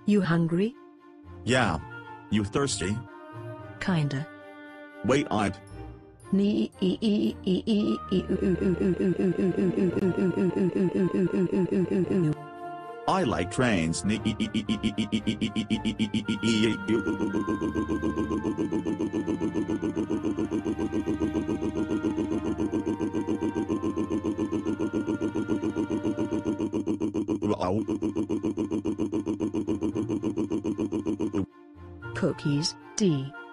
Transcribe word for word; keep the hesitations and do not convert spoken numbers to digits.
You hungry? Yeah. You thirsty? Kinda. Wait, I'd. Nee. I like trains. Cookies, D.